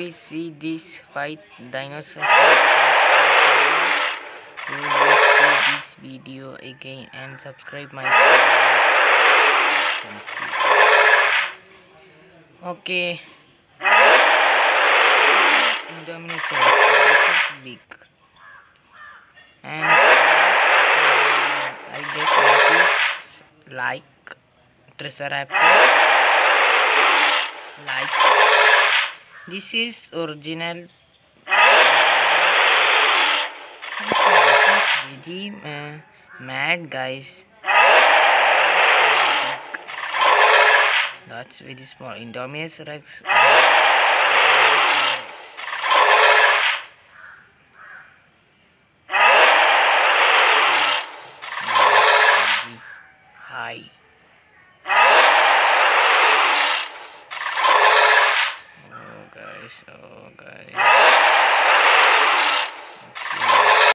we see this fight, dinosaur fight, you will see this video again and subscribe my channel. Thank you. Okay. Indominus. This is big. And I guess that is like triceratops. Like this is original. This is very mad, guys. That's very small. Indominus Rex. Hi. Oh guys.